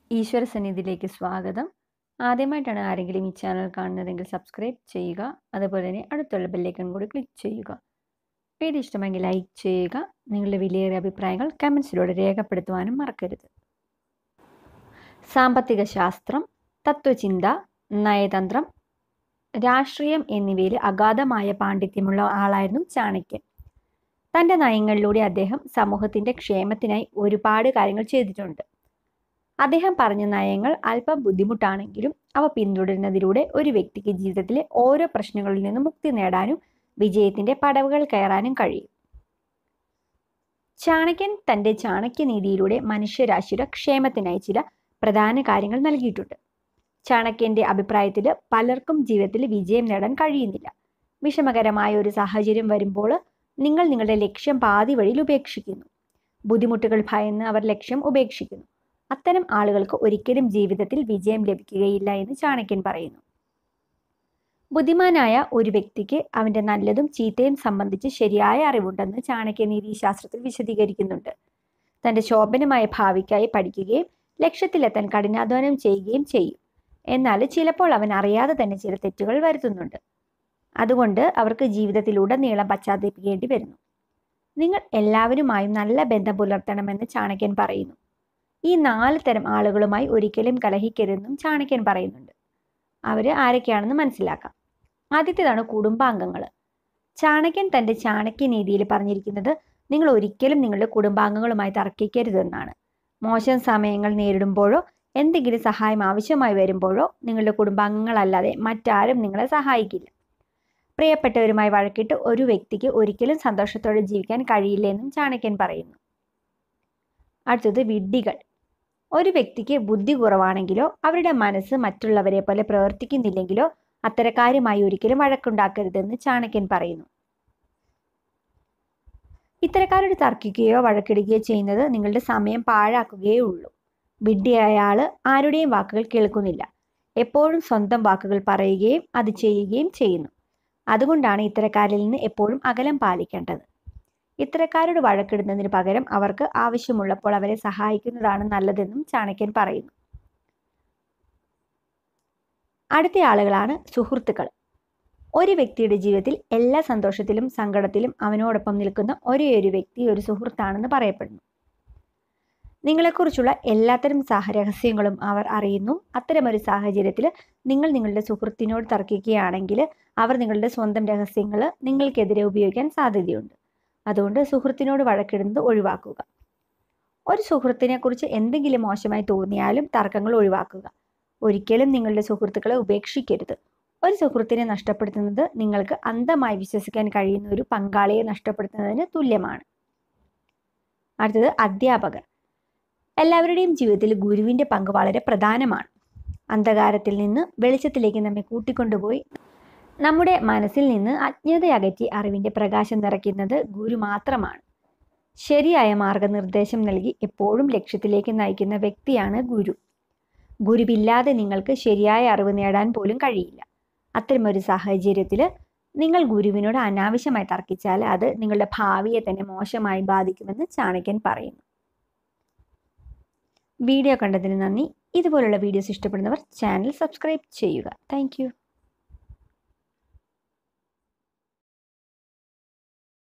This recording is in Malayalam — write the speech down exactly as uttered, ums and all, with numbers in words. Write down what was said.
ഈശ്വര സന്നിധിയിലേക്ക് സ്വാഗതം. ആദ്യമായിട്ടാണ് ആരെങ്കിലും ഈ ചാനൽ കാണുന്നതെങ്കിൽ സബ്സ്ക്രൈബ് ചെയ്യുക. അതുപോലെ തന്നെ അടുത്തുള്ള ബെല്ലൈക്കൺ കൂടി ക്ലിക്ക് ചെയ്യുക. വീഡിയോ ഇഷ്ടമെങ്കിൽ ലൈക്ക് ചെയ്യുക. നിങ്ങളുടെ വിലയേറിയ അഭിപ്രായങ്ങൾ കമൻസിലൂടെ രേഖപ്പെടുത്തുവാനും മറക്കരുത്. സാമ്പത്തിക ശാസ്ത്രം, തത്വചിന്ത, നയതന്ത്രം, രാഷ്ട്രീയം എന്നിവയിൽ അഗാധമായ പാണ്ഡിത്യമുള്ള ആളായിരുന്നു ചാണക്യൻ. തൻ്റെ നയങ്ങളിലൂടെ അദ്ദേഹം സമൂഹത്തിൻ്റെ ക്ഷേമത്തിനായി ഒരുപാട് കാര്യങ്ങൾ ചെയ്തിട്ടുണ്ട്. അദ്ദേഹം പറഞ്ഞ നയങ്ങൾ അല്പം ബുദ്ധിമുട്ടാണെങ്കിലും അവ പിന്തുടരുന്നതിലൂടെ ഒരു വ്യക്തിക്ക് ജീവിതത്തിലെ ഓരോ പ്രശ്നങ്ങളിൽ നിന്നും മുക്തി നേടാനും വിജയത്തിൻ്റെ പടവുകൾ കയറാനും കഴിയും. ചാണക്യൻ തൻ്റെ ചാണക്യനീതിയിലൂടെ മനുഷ്യരാശിയുടെ ക്ഷേമത്തിനായി ചില പ്രധാന കാര്യങ്ങൾ നൽകിയിട്ടുണ്ട്. ചാണക്യൻ്റെ അഭിപ്രായത്തിൽ പലർക്കും ജീവിതത്തിൽ വിജയം നേടാൻ കഴിയുന്നില്ല. വിഷമകരമായ ഒരു സാഹചര്യം വരുമ്പോൾ നിങ്ങൾ നിങ്ങളുടെ ലക്ഷ്യം പാതി വഴിയിൽ ഉപേക്ഷിക്കുന്നു. ബുദ്ധിമുട്ടുകൾ ഭയന്ന് അവർ ലക്ഷ്യം ഉപേക്ഷിക്കുന്നു. അത്തരം ആളുകൾക്ക് ഒരിക്കലും ജീവിതത്തിൽ വിജയം ലഭിക്കുകയില്ല എന്ന് ചാണക്യൻ പറയുന്നു. ബുദ്ധിമാനായ ഒരു വ്യക്തിക്ക് അവൻ്റെ നല്ലതും ചീത്തയും സംബന്ധിച്ച് ശരിയായ അറിവുണ്ടെന്ന് ചാണക്യ നീതിശാസ്ത്രത്തിൽ വിശദീകരിക്കുന്നുണ്ട്. തൻ്റെ ശോഭനമായ ഭാവിക്കായി പഠിക്കുകയും ലക്ഷ്യത്തിലെത്താൻ കഠിനാധ്വാനം ചെയ്യുകയും ചെയ്യും. എന്നാൽ ചിലപ്പോൾ അവൻ അറിയാതെ തന്നെ ചില തെറ്റുകൾ വരുത്തുന്നുണ്ട്. അതുകൊണ്ട് അവർക്ക് ജീവിതത്തിലുടനീളം പശ്ചാത്തപിക്കേണ്ടി വരുന്നു. നിങ്ങൾ എല്ലാവരുമായും നല്ല ബന്ധം പുലർത്തണമെന്ന് ചാണക്യൻ പറയുന്നു. ഈ നാല് തരം ആളുകളുമായി ഒരിക്കലും കലഹിക്കരുതെന്നും ചാണക്യൻ പറയുന്നുണ്ട്. അവർ ആരൊക്കെയാണെന്ന് മനസ്സിലാക്കാം. ആദ്യത്തേതാണ് കുടുംബാംഗങ്ങൾ. ചാണക്യൻ തൻ്റെ ചാണക്യനീതിയിൽ പറഞ്ഞിരിക്കുന്നത് നിങ്ങൾ ഒരിക്കലും നിങ്ങളുടെ കുടുംബാംഗങ്ങളുമായി തർക്കിക്കരുതെന്നാണ്. മോശം സമയങ്ങൾ നേരിടുമ്പോഴോ എന്തെങ്കിലും സഹായം ആവശ്യമായി വരുമ്പോഴോ നിങ്ങളുടെ കുടുംബാംഗങ്ങളല്ലാതെ മറ്റാരും നിങ്ങളെ സഹായിക്കില്ല. പ്രിയപ്പെട്ടവരുമായി വഴക്കിട്ട് ഒരു വ്യക്തിക്ക് ഒരിക്കലും സന്തോഷത്തോടെ ജീവിക്കാൻ കഴിയില്ല എന്നും ചാണക്യൻ പറയുന്നു. അടുത്തത് വിഡ്ഢികൾ. ഒരു വ്യക്തിക്ക് ബുദ്ധി കുറവാണെങ്കിലോ അവരുടെ മനസ്സ് മറ്റുള്ളവരെ പോലെ പ്രവർത്തിക്കുന്നില്ലെങ്കിലോ അത്തരക്കാരുമായി ഒരിക്കലും വഴക്കുണ്ടാക്കരുതെന്ന് ചാണക്യൻ പറയുന്നു. ഇത്തരക്കാരോട് തർക്കിക്കുകയോ വഴക്കിടുകയോ ചെയ്യുന്നത് നിങ്ങളുടെ സമയം പാഴാക്കുകയേ ഉള്ളൂ. വിഡ്ഢിയായ ആള് ആരുടെയും വാക്കുകൾ കേൾക്കുന്നില്ല. എപ്പോഴും സ്വന്തം വാക്കുകൾ പറയുകയും അത് ചെയ്യുകയും ചെയ്യുന്നു. അതുകൊണ്ടാണ് ഇത്തരക്കാരിൽ നിന്ന് എപ്പോഴും അകലം പാലിക്കേണ്ടത്. ഇത്തരക്കാരോട് വഴക്കിടുന്നതിന് പകരം അവർക്ക് ആവശ്യമുള്ളപ്പോൾ അവരെ സഹായിക്കുന്നതാണ് നല്ലതെന്നും ചാണക്യൻ പറയുന്നു. അടുത്ത ആളുകളാണ് സുഹൃത്തുക്കൾ. ഒരു വ്യക്തിയുടെ ജീവിതത്തിൽ എല്ലാ സന്തോഷത്തിലും സങ്കടത്തിലും അവനോടൊപ്പം നിൽക്കുന്ന ഒരേ ഒരു വ്യക്തി ഒരു സുഹൃത്താണെന്ന് പറയപ്പെടുന്നു. നിങ്ങളെക്കുറിച്ചുള്ള എല്ലാത്തരം രഹസ്യങ്ങളും അവർ അറിയുന്നു. അത്തരമൊരു സാഹചര്യത്തിൽ നിങ്ങൾ നിങ്ങളുടെ സുഹൃത്തിനോട് തർക്കിക്കുകയാണെങ്കിൽ അവർ നിങ്ങളുടെ സ്വന്തം രഹസ്യങ്ങൾ നിങ്ങൾക്കെതിരെ ഉപയോഗിക്കാൻ സാധ്യതയുണ്ട്. അതുകൊണ്ട് സുഹൃത്തിനോട് വഴക്കിടുന്നത് ഒഴിവാക്കുക. ഒരു സുഹൃത്തിനെ കുറിച്ച് എന്തെങ്കിലും മോശമായി തോന്നിയാലും തർക്കങ്ങൾ ഒഴിവാക്കുക. ഒരിക്കലും നിങ്ങളുടെ സുഹൃത്തുക്കളെ ഉപേക്ഷിക്കരുത്. ഒരു സുഹൃത്തിനെ നഷ്ടപ്പെടുത്തുന്നത് നിങ്ങൾക്ക് അന്ധമായി വിശ്വസിക്കാൻ കഴിയുന്ന ഒരു പങ്കാളിയെ നഷ്ടപ്പെടുത്തുന്നതിന് തുല്യമാണ്. അടുത്തത് അധ്യാപകർ. എല്ലാവരുടെയും ജീവിതത്തിൽ ഗുരുവിൻ്റെ പങ്ക് വളരെ പ്രധാനമാണ്. അന്ധകാരത്തിൽ നിന്ന് വെളിച്ചത്തിലേക്ക് നമ്മെ കൂട്ടിക്കൊണ്ടുപോയി നമ്മുടെ മനസ്സിൽ നിന്ന് അജ്ഞതയകറ്റി അറിവിൻ്റെ പ്രകാശം നിറയ്ക്കുന്നത് ഗുരു മാത്രമാണ്. ശരിയായ മാർഗനിർദ്ദേശം നൽകി എപ്പോഴും ലക്ഷ്യത്തിലേക്ക് നയിക്കുന്ന വ്യക്തിയാണ് ഗുരു. ഗുരുവില്ലാതെ നിങ്ങൾക്ക് ശരിയായ അറിവ് നേടാൻ പോലും കഴിയില്ല. അത്തരമൊരു സാഹചര്യത്തിൽ നിങ്ങൾ ഗുരുവിനോട് അനാവശ്യമായി തർക്കിച്ചാൽ അത് നിങ്ങളുടെ ഭാവിയെ തന്നെ മോശമായി ബാധിക്കുമെന്ന് ചാണക്യൻ പറയുന്നു. വീഡിയോ കണ്ടതിന് നന്ദി. ഇതുപോലുള്ള വീഡിയോസ് ഇഷ്ടപ്പെടുന്നവർ ചാനൽ സബ്സ്ക്രൈബ് ചെയ്യുക. Thank U.